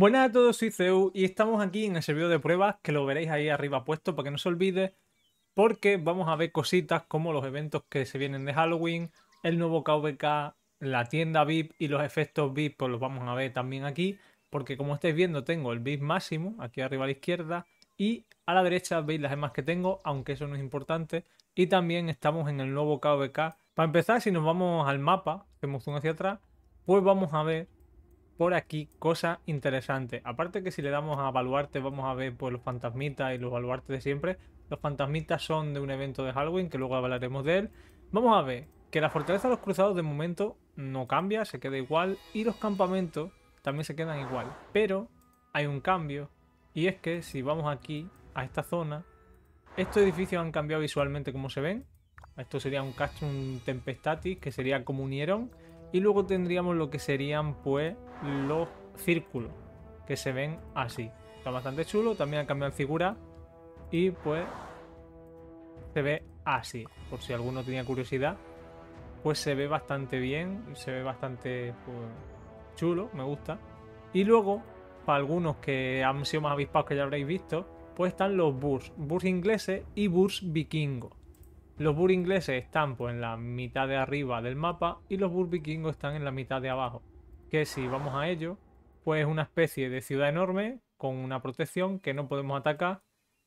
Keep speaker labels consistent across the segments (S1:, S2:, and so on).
S1: Buenas a todos, soy Zeu y estamos aquí en el servidor de pruebas, que lo veréis ahí arriba puesto para que no se olvide, porque vamos a ver cositas como los eventos que se vienen de Halloween, el nuevo KVK, la tienda VIP y los efectos VIP, pues los vamos a ver también aquí, porque como estáis viendo tengo el VIP máximo, aquí arriba a la izquierda, y a la derecha veis las gemas que tengo, aunque eso no es importante, y también estamos en el nuevo KVK. Para empezar, si nos vamos al mapa, hacemos zoom hacia atrás, pues vamos a ver por aquí cosas interesantes. Aparte que si le damos a baluarte vamos a ver pues los fantasmitas y los baluartes de siempre. Los fantasmitas son de un evento de Halloween que luego hablaremos de él. Vamos a ver que la fortaleza de los cruzados de momento no cambia, se queda igual, y los campamentos también se quedan igual. Pero hay un cambio, y es que si vamos aquí a esta zona, estos edificios han cambiado visualmente como se ven. Esto sería un Castrum Tempestatis, que sería como unieron. Y luego tendríamos lo que serían pues los círculos, que se ven así. Está bastante chulo, también han cambiado en figura. Y pues se ve así, por si alguno tenía curiosidad. Pues se ve bastante bien, se ve bastante pues, chulo, me gusta. Y luego, para algunos que han sido más avispados que ya habréis visto, pues están los burs ingleses y burs vikingos. Los burs ingleses están pues en la mitad de arriba del mapa y los burs vikingos están en la mitad de abajo. Que si vamos a ello, pues es una especie de ciudad enorme con una protección que no podemos atacar,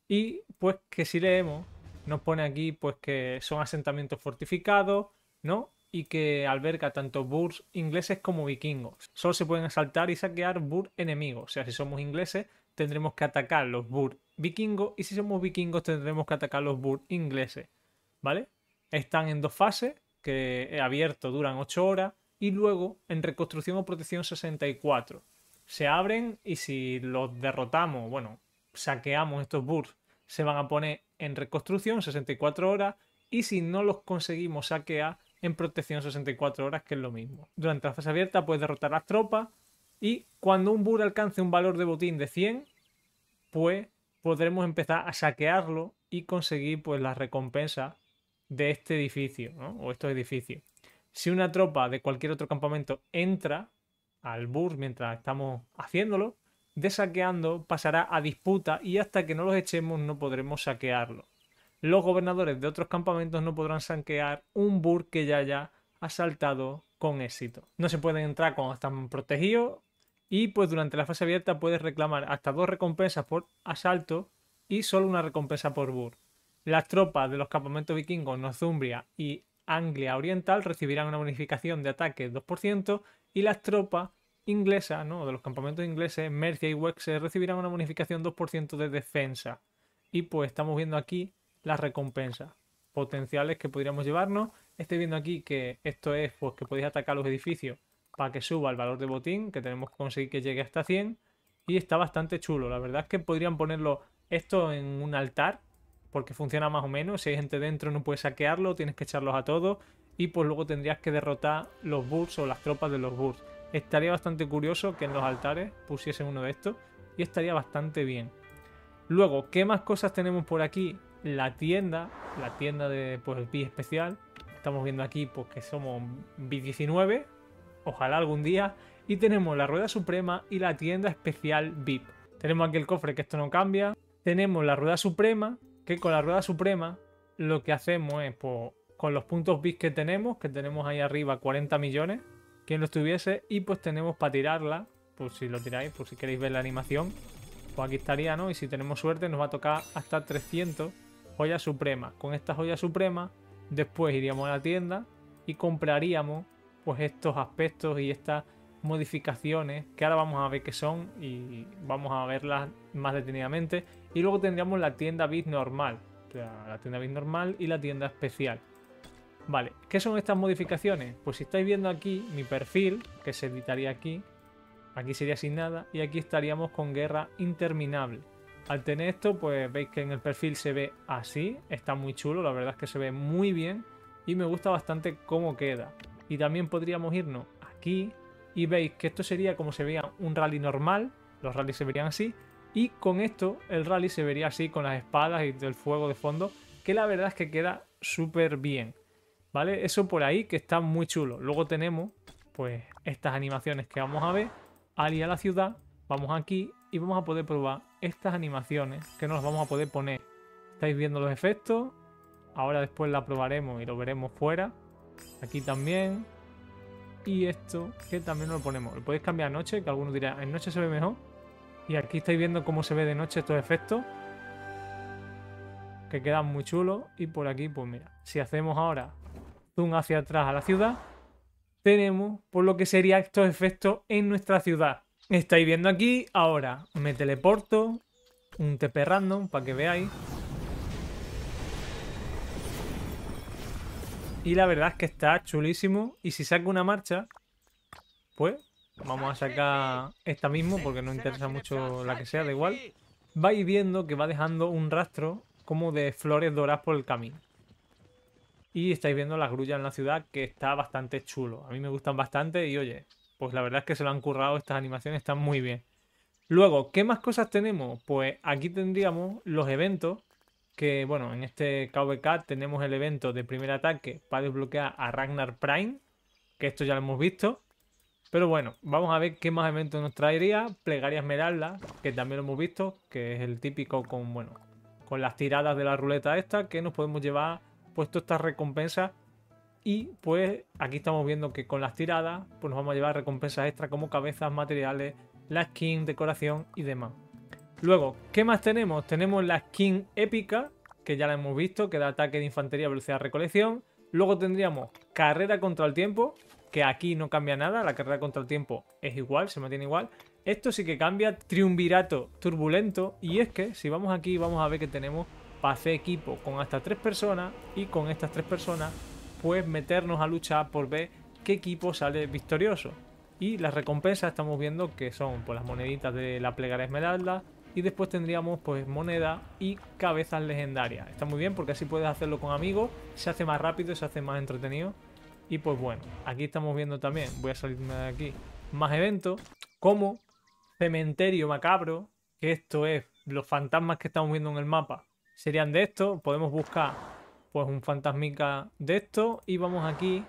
S1: y pues que si leemos nos pone aquí pues que son asentamientos fortificados, ¿no? Y que alberga tanto burs ingleses como vikingos. Solo se pueden asaltar y saquear burs enemigos. O sea, si somos ingleses tendremos que atacar los burs vikingos, y si somos vikingos tendremos que atacar los burs ingleses. ¿Vale? Están en dos fases, que he abierto duran 8 horas, y luego en reconstrucción o protección 64. Se abren y si los derrotamos, bueno, saqueamos estos burs, se van a poner en reconstrucción 64 horas, y si no los conseguimos saquear, en protección 64 horas, que es lo mismo. Durante la fase abierta puedes derrotar las tropas, y cuando un bur alcance un valor de botín de 100, pues podremos empezar a saquearlo y conseguir pues las recompensas de este edificio, ¿no? O estos edificios. Si una tropa de cualquier otro campamento entra al bus mientras estamos haciéndolo, de saqueando pasará a disputa, y hasta que no los echemos no podremos saquearlo. Los gobernadores de otros campamentos no podrán saquear un bur que ya haya asaltado con éxito. No se pueden entrar cuando están protegidos, y pues durante la fase abierta puedes reclamar hasta 2 recompensas por asalto y solo una recompensa por bur. Las tropas de los campamentos vikingos Northumbria y Anglia Oriental recibirán una bonificación de ataque 2%, y las tropas inglesas, ¿no?, de los campamentos ingleses, Mercia y Wessex, recibirán una bonificación 2% de defensa. Y pues estamos viendo aquí las recompensas potenciales que podríamos llevarnos. Estoy viendo aquí que esto es pues que podéis atacar los edificios para que suba el valor de botín, que tenemos que conseguir que llegue hasta 100, y está bastante chulo. La verdad es que podrían ponerlo esto en un altar, porque funciona más o menos. Si hay gente dentro no puedes saquearlo, tienes que echarlos a todos, y pues luego tendrías que derrotar los burs o las tropas de los burs. Estaría bastante curioso que en los altares pusiesen uno de estos, y estaría bastante bien. Luego, ¿qué más cosas tenemos por aquí? La tienda de pues VIP especial. Estamos viendo aquí pues que somos VIP 19, ojalá algún día, y tenemos la rueda suprema y la tienda especial VIP. Tenemos aquí el cofre, que esto no cambia. Tenemos la rueda suprema, que con la rueda suprema lo que hacemos es pues, con los puntos VIP que tenemos ahí arriba 40 millones, quien lo estuviese, y pues tenemos para tirarla, pues si lo tiráis, por si queréis ver la animación, pues aquí estaría, ¿no? Y si tenemos suerte nos va a tocar hasta 300 joyas supremas. Con estas joyas supremas después iríamos a la tienda y compraríamos pues estos aspectos y estas modificaciones, que ahora vamos a ver qué son y vamos a verlas más detenidamente. Y luego tendríamos la tienda VIP normal, o sea, la tienda VIP normal y la tienda especial. Vale, ¿qué son estas modificaciones? Pues si estáis viendo aquí mi perfil, que se editaría aquí sería sin nada, y aquí estaríamos con guerra interminable. Al tener esto, pues veis que en el perfil se ve así, está muy chulo, la verdad es que se ve muy bien y me gusta bastante cómo queda. Y también podríamos irnos aquí y veis que esto sería como se veía un rally normal, los rallies se verían así, y con esto el rally se vería así con las espadas y el fuego de fondo, que la verdad es que queda súper bien, ¿vale? Eso por ahí, que está muy chulo. Luego tenemos pues estas animaciones que vamos a ver al ir a la ciudad, vamos aquí y vamos a poder probar estas animaciones que nos las vamos a poder poner. Estáis viendo los efectos. Ahora después la probaremos y lo veremos fuera. Aquí también. Y esto que también lo ponemos. Lo podéis cambiar a noche, que algunos dirán, en noche se ve mejor. Y aquí estáis viendo cómo se ve de noche estos efectos, que quedan muy chulos. Y por aquí, pues mira, si hacemos ahora zoom hacia atrás a la ciudad, tenemos por lo que serían estos efectos en nuestra ciudad. Estáis viendo aquí, ahora me teleporto, un TP random para que veáis. Y la verdad es que está chulísimo. Y si saco una marcha, pues vamos a sacar esta mismo porque no interesa mucho la que sea, da igual. Vais viendo que va dejando un rastro como de flores doradas por el camino. Y estáis viendo las grullas en la ciudad, que está bastante chulo. A mí me gustan bastante y oye, pues la verdad es que se lo han currado, estas animaciones están muy bien. Luego, ¿qué más cosas tenemos? Pues aquí tendríamos los eventos, que bueno, en este KVK tenemos el evento de primer ataque para desbloquear a Ragnar Prime, que esto ya lo hemos visto. Pero bueno, vamos a ver qué más eventos nos traería. Plegaria Esmeralda, que también lo hemos visto, que es el típico con, bueno, con las tiradas de la ruleta esta, que nos podemos llevar puesto estas recompensas. Y pues aquí estamos viendo que con las tiradas pues nos vamos a llevar recompensas extra como cabezas, materiales, la skin, decoración y demás. Luego, ¿qué más tenemos? Tenemos la skin épica, que ya la hemos visto, que da ataque de infantería, velocidad, recolección. Luego tendríamos carrera contra el tiempo, que aquí no cambia nada, la carrera contra el tiempo es igual, se mantiene igual. Esto sí que cambia, triunvirato turbulento, y es que si vamos aquí vamos a ver que tenemos para hacer equipo con hasta 3 personas, y con estas 3 personas pues meternos a luchar por ver qué equipo sale victorioso. Y las recompensas estamos viendo que son pues las moneditas de la plegaria esmeralda, y después tendríamos pues moneda y cabezas legendarias. Está muy bien porque así puedes hacerlo con amigos, se hace más rápido, se hace más entretenido. Y pues bueno, aquí estamos viendo también, voy a salirme de aquí, más eventos como Cementerio Macabro, que esto es los fantasmas que estamos viendo en el mapa. Serían de esto, podemos buscar pues un fantasmica de esto y vamos aquí,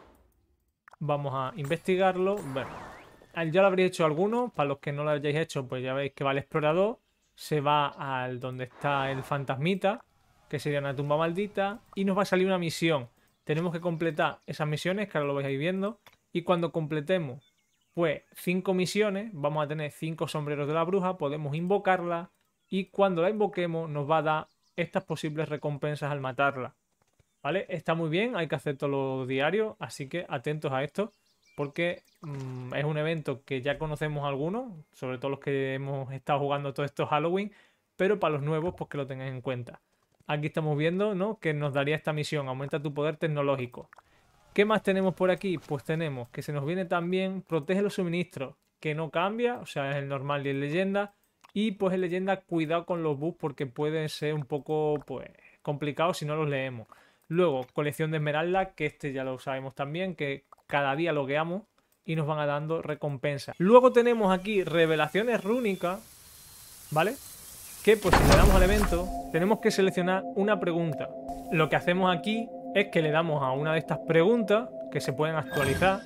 S1: vamos a investigarlo. Bueno, ya lo habréis hecho algunos, para los que no lo hayáis hecho pues ya veis que va al explorador, se va al donde está el fantasmita, que sería una tumba maldita, y nos va a salir una misión. Tenemos que completar esas misiones, que ahora lo vais a ir viendo, y cuando completemos pues 5 misiones, vamos a tener 5 sombreros de la bruja, podemos invocarla, y cuando la invoquemos nos va a dar estas posibles recompensas al matarla. ¿Vale? Está muy bien, hay que hacer todo lo diario, así que atentos a esto, porque es un evento que ya conocemos algunos, sobre todo los que hemos estado jugando todo esto Halloween, pero para los nuevos pues que lo tengáis en cuenta. Aquí estamos viendo, ¿no?, que nos daría esta misión, aumenta tu poder tecnológico. ¿Qué más tenemos por aquí? Pues tenemos que se nos viene también protege los suministros, que no cambia, o sea, es el normal y el leyenda. Y pues en leyenda cuidado con los bugs porque pueden ser un poco pues complicados si no los leemos. Luego, colección de esmeralda, que este ya lo sabemos también, que cada día logueamos y nos van a dando recompensas. Luego tenemos aquí revelaciones rúnicas, ¿vale? Que pues si le damos al evento, tenemos que seleccionar una pregunta. Lo que hacemos aquí es que le damos a una de estas preguntas, que se pueden actualizar,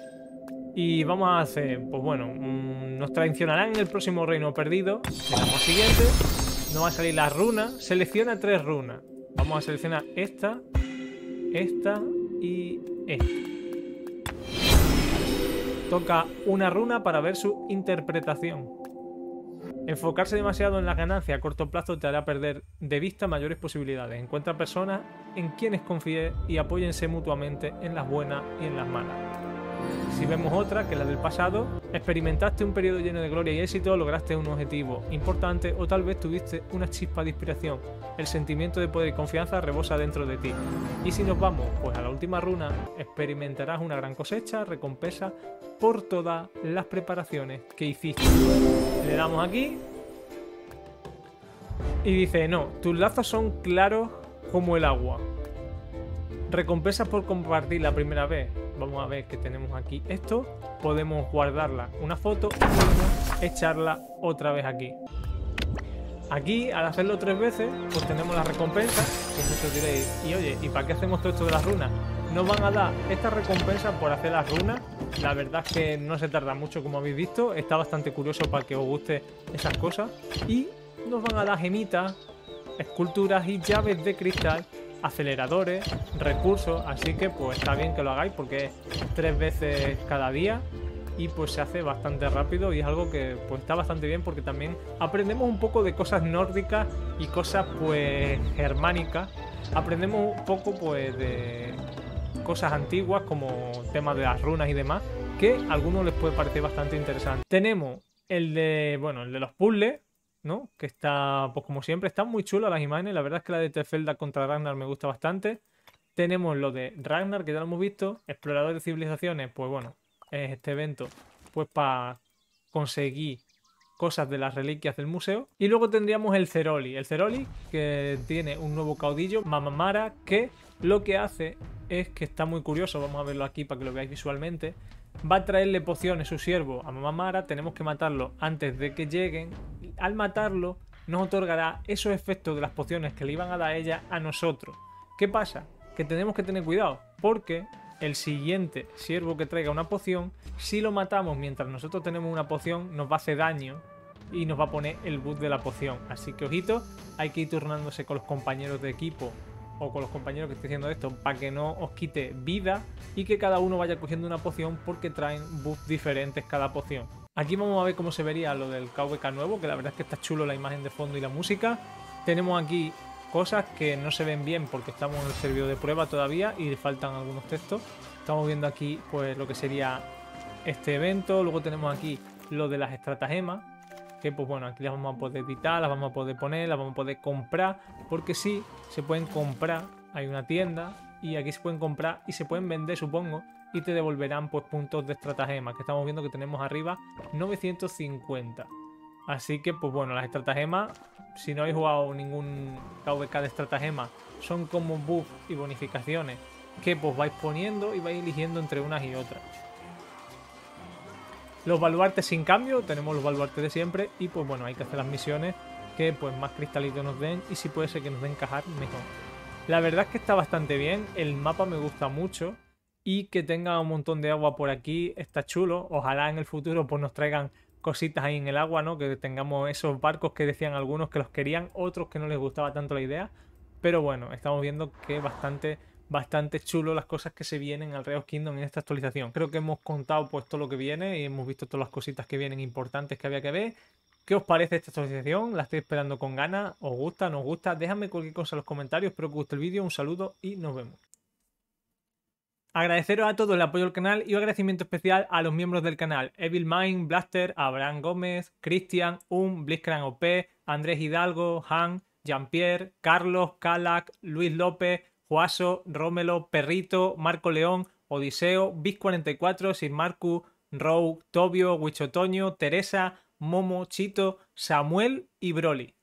S1: y vamos a hacer, pues bueno, nos traicionarán en el próximo reino perdido. Le damos siguiente, nos va a salir las runas, selecciona 3 runas. Vamos a seleccionar esta, esta y esta. Toca una runa para ver su interpretación. Enfocarse demasiado en las ganancias a corto plazo te hará perder de vista mayores posibilidades. Encuentra personas en quienes confíes y apóyense mutuamente en las buenas y en las malas. Si vemos otra, que es la del pasado, experimentaste un periodo lleno de gloria y éxito, lograste un objetivo importante o tal vez tuviste una chispa de inspiración. El sentimiento de poder y confianza rebosa dentro de ti. Y si nos vamos pues a la última runa, experimentarás una gran cosecha, recompensa por todas las preparaciones que hiciste. Le damos aquí y dice, no, tus lazos son claros como el agua. Recompensas por compartir la primera vez. Vamos a ver que tenemos aquí esto. Podemos guardarla una foto y podemos echarla otra vez aquí. Aquí, al hacerlo 3 veces, pues tenemos las recompensas. Que muchos diréis, y oye, ¿y para qué hacemos todo esto de las runas? Nos van a dar estas recompensas por hacer las runas La verdad es que no se tarda mucho, como habéis visto. Está bastante curioso para que os guste esas cosas. Y nos van a dar gemitas, esculturas y llaves de cristal, aceleradores, recursos. Así que pues está bien que lo hagáis porque es 3 veces cada día. Y pues se hace bastante rápido y es algo que pues está bastante bien porque también aprendemos un poco de cosas nórdicas y cosas pues germánicas. Aprendemos un poco pues de cosas antiguas como temas de las runas y demás que a algunos les puede parecer bastante interesante. Tenemos el de, bueno, el de los puzzles, ¿no? Que está, pues como siempre, están muy chulas las imágenes. La verdad es que la de Tefelda contra Ragnar me gusta bastante. Tenemos lo de Ragnar, que ya lo hemos visto. Explorador de civilizaciones, pues bueno, es este evento pues para conseguir cosas de las reliquias del museo. Y luego tendríamos el Ceroli. El Ceroli que tiene un nuevo caudillo, Mamamara, que lo que hace es que está muy curioso. Vamos a verlo aquí para que lo veáis visualmente. Va a traerle pociones su siervo a Mamamara. Tenemos que matarlo antes de que lleguen. Al matarlo nos otorgará esos efectos de las pociones que le iban a dar a ella a nosotros. ¿Qué pasa? Que tenemos que tener cuidado porque el siguiente siervo que traiga una poción, si lo matamos mientras nosotros tenemos una poción, nos va a hacer daño y nos va a poner el buff de la poción. Así que ojito, hay que ir turnándose con los compañeros de equipo o con los compañeros que estén haciendo esto para que no os quite vida y que cada uno vaya cogiendo una poción porque traen buffs diferentes cada poción. Aquí vamos a ver cómo se vería lo del KVK nuevo, que la verdad es que está chulo la imagen de fondo y la música. Tenemos aquí cosas que no se ven bien porque estamos en el servidor de prueba todavía y le faltan algunos textos. Estamos viendo aquí pues lo que sería este evento. Luego tenemos aquí lo de las estratagemas, que pues bueno, aquí las vamos a poder editar, las vamos a poder poner, las vamos a poder comprar, porque sí, se pueden comprar, hay una tienda y aquí se pueden comprar y se pueden vender, supongo, y te devolverán pues puntos de estratagemas, que estamos viendo que tenemos arriba 950. Así que, pues bueno, las estratagemas, si no habéis jugado ningún KVK de estratagemas, son como buffs y bonificaciones que pues vais poniendo y vais eligiendo entre unas y otras. Los baluartes sin cambio, tenemos los baluartes de siempre y pues bueno, hay que hacer las misiones que pues más cristalitos nos den y si puede ser que nos den cajar mejor. La verdad es que está bastante bien, el mapa me gusta mucho y que tenga un montón de agua por aquí está chulo. Ojalá en el futuro pues nos traigan cositas ahí en el agua, ¿no? Que tengamos esos barcos que decían algunos que los querían, otros que no les gustaba tanto la idea. Pero bueno, estamos viendo que bastante chulo las cosas que se vienen al Ray of Kingdom en esta actualización. Creo que hemos contado pues todo lo que viene y hemos visto todas las cositas que vienen importantes que había que ver. ¿Qué os parece esta actualización? La estoy esperando con ganas. ¿Os gusta? ¿No os gusta? Dejadme cualquier cosa en los comentarios. Espero que os guste el vídeo. Un saludo y nos vemos. Agradeceros a todos el apoyo al canal y un agradecimiento especial a los miembros del canal: Evil Mind, Blaster, Abraham Gómez, Cristian, Blitzcrank OP, Andrés Hidalgo, Han, Jean-Pierre, Carlos, Calac, Luis López, Juaso, Rómelo, Perrito, Marco León, Odiseo, Bis44, Sir Marcus, Row, Tobio, Huichotoño, Teresa, Momo, Chito, Samuel y Broly.